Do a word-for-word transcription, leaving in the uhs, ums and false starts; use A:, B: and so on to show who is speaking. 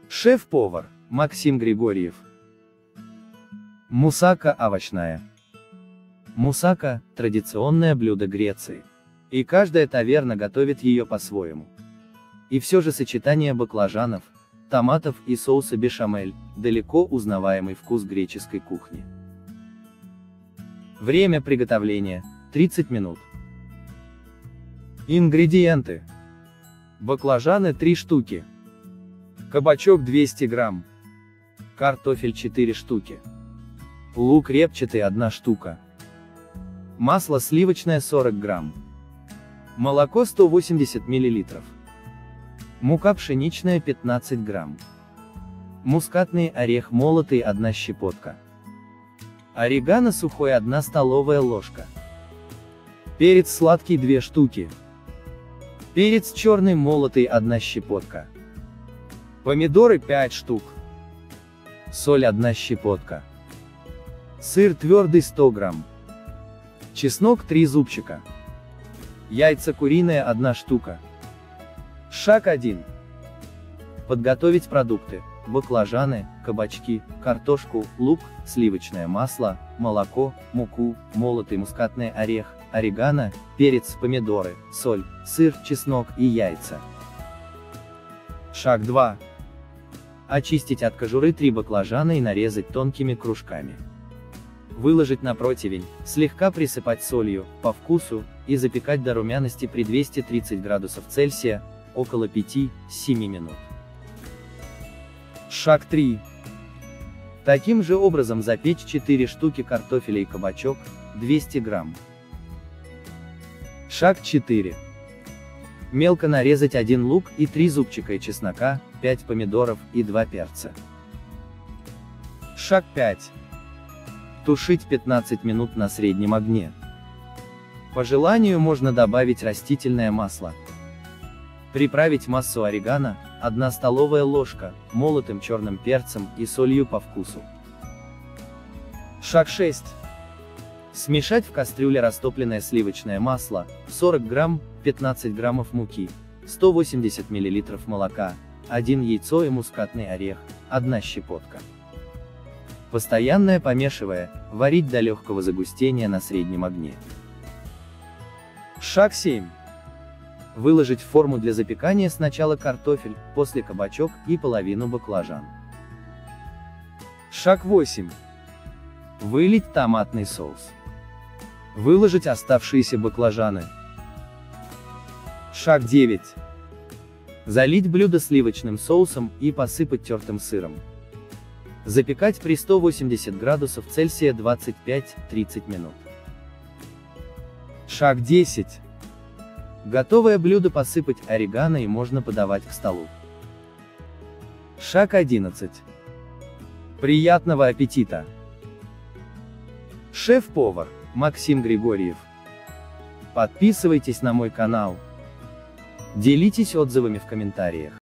A: Шеф-повар Максим Григорьев. Мусака овощная. Мусака – традиционное блюдо Греции. И каждая таверна готовит ее по-своему. И все же сочетание баклажанов, томатов и соуса бешамель – далеко узнаваемый вкус греческой кухни. Время приготовления – тридцать минут. Ингредиенты. Баклажаны три штуки. Кабачок двести грамм. Картофель четыре штуки. Лук репчатый одна штука. Масло сливочное сорок грамм. Молоко сто восемьдесят миллилитров. Мука пшеничная пятнадцать грамм. Мускатный орех молотый одна щепотка. Орегано сухой одна столовая ложка. Перец сладкий две штуки. Перец черный молотый одна щепотка. Помидоры пять штук. Соль одна щепотка. Сыр твердый сто грамм. Чеснок три зубчика. Яйца куриные одна штука. Шаг один. Подготовить продукты: баклажаны, кабачки, картошку, лук, сливочное масло, молоко, муку, молотый мускатный орех, орегано, перец, помидоры, соль, сыр, чеснок и яйца. Шаг два. Очистить от кожуры три баклажана и нарезать тонкими кружками. Выложить на противень, слегка присыпать солью, по вкусу, и запекать до румяности при двухстах тридцати градусах Цельсия, около пяти-семи минут. Шаг три. Таким же образом запечь четыре штуки картофеля и кабачок, двести грамм. Шаг четыре. Мелко нарезать один лук и три зубчика чеснока, пять помидоров и два перца. Шаг пять. Тушить пятнадцать минут на среднем огне. По желанию можно добавить растительное масло. Приправить массу орегано, одна столовая ложка, молотым черным перцем и солью по вкусу. Шаг шесть. Смешать в кастрюле растопленное сливочное масло, сорок грамм, пятнадцать граммов муки, сто восемьдесят миллилитров молока, один яйцо и мускатный орех, одна щепотка. Постоянно помешивая, варить до легкого загустения на среднем огне. Шаг семь. Выложить в форму для запекания сначала картофель, после кабачок и половину баклажан. Шаг восемь. Вылить томатный соус. Выложить оставшиеся баклажаны. Шаг девять. Залить блюдо сливочным соусом и посыпать тертым сыром. Запекать при ста восьмидесяти градусах Цельсия двадцать пять-тридцать минут. Шаг десять. Готовое блюдо посыпать орегано и можно подавать к столу. Шаг одиннадцать. Приятного аппетита! Шеф-повар Максим Григорьев. Подписывайтесь на мой канал. Делитесь отзывами в комментариях.